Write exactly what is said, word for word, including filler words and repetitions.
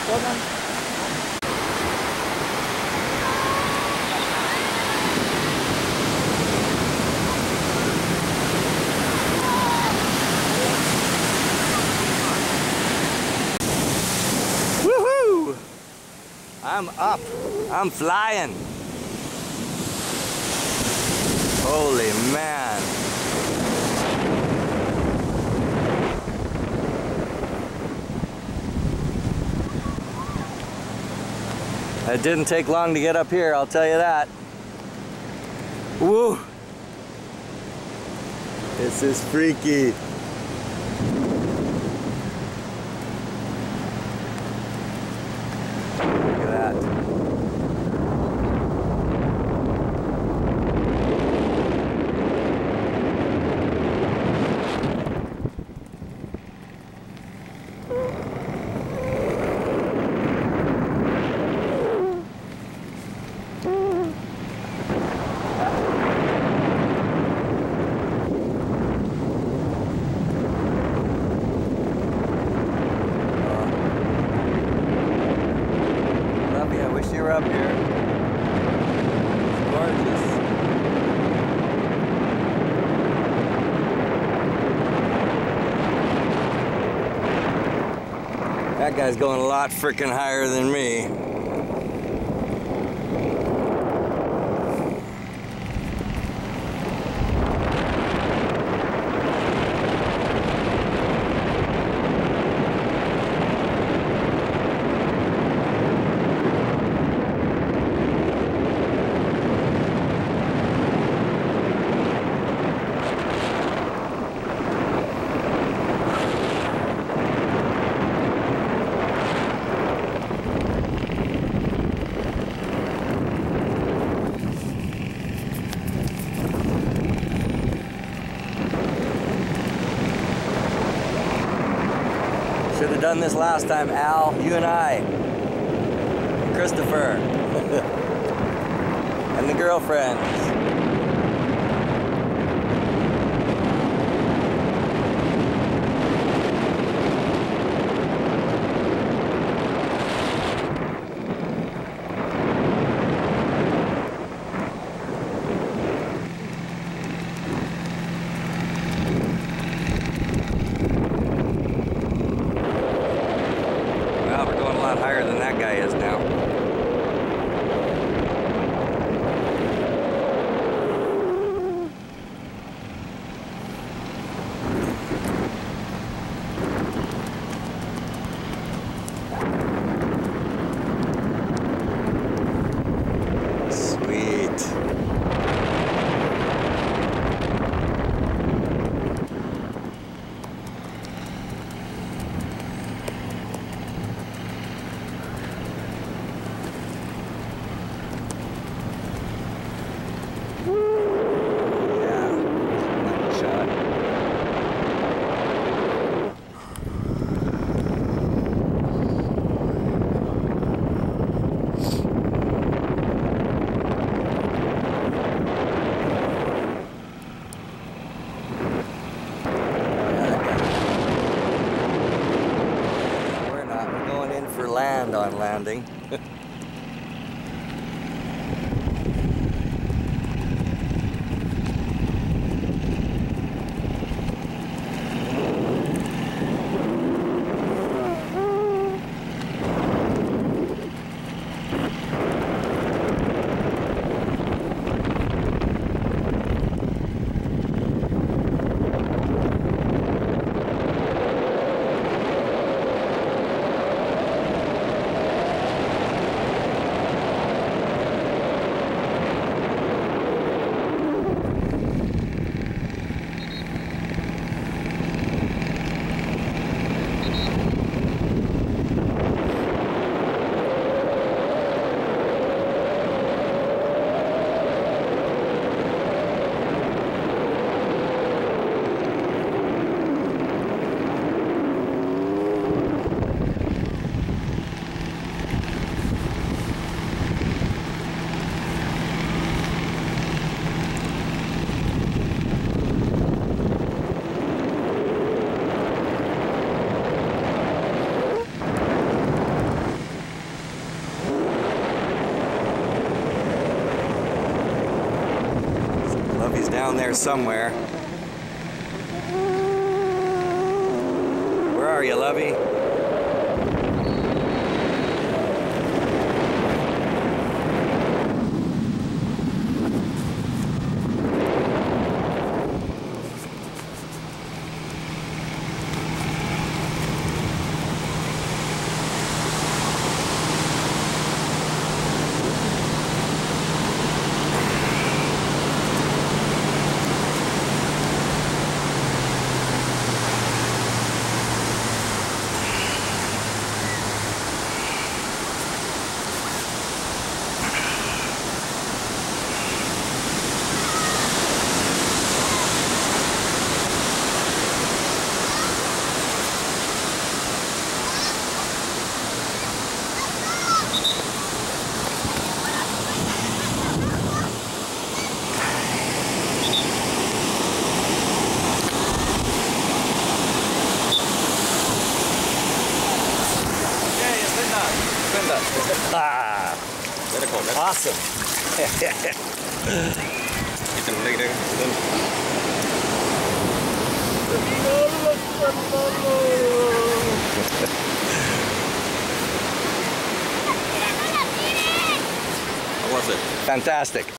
Hold on. Woohoo! I'm up. I'm flying. Holy man. It didn't take long to get up here, I'll tell you that. Woo! This is freaky. Look at that. You're up here. It's gorgeous. That guy's going a lot freaking higher than me. Should have done this last time, Al, you and I, Christopher, and the girlfriends. Higher than that guy is now. He's down there somewhere. Where are you, Lovey? Ah, awesome. How was it? Fantastic.